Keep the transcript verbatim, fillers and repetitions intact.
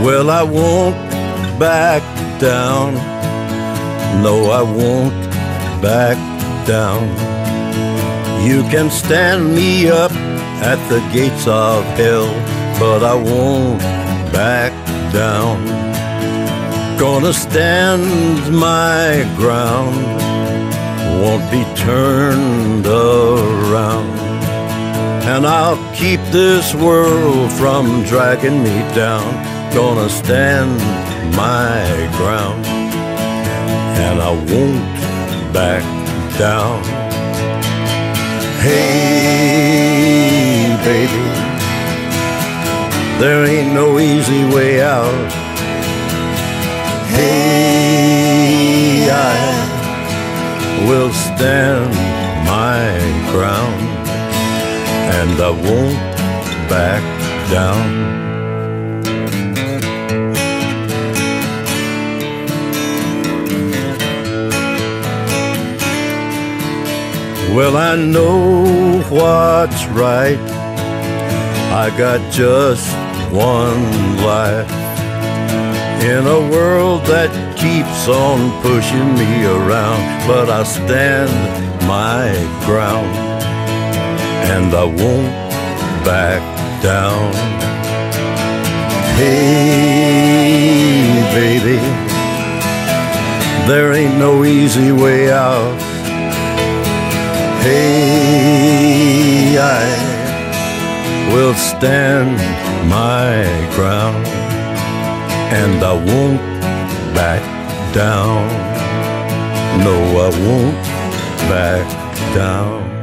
Well, I won't back down. No, I won't back down. You can stand me up at the gates of hell, but I won't back down. Gonna stand my ground, won't be turned around. And I'll keep this world from dragging me down. Gonna stand my ground, and I won't back down. Hey, baby, there ain't no easy way out. Hey, I will stand my ground, and I won't back down. Well, I know what's right. I got just one life in a world that keeps on pushing me around, but I stand my ground, and I won't back down. Hey, baby, there ain't no easy way out. Hey, I will stand my ground, and I won't back down. No, I won't back down.